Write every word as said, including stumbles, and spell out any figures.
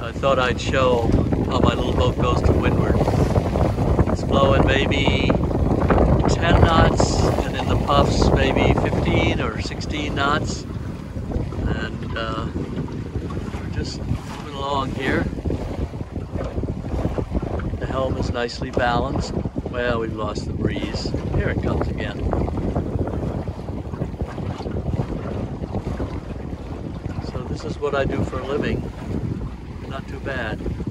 I thought I'd show how my little boat goes to windward. It's blowing maybe ten knots, and in the puffs maybe fifteen or sixteen knots. And uh, we're just moving along here. The helm is nicely balanced. Well, we've lost the breeze. Here it comes again. So this is what I do for a living. Not too bad.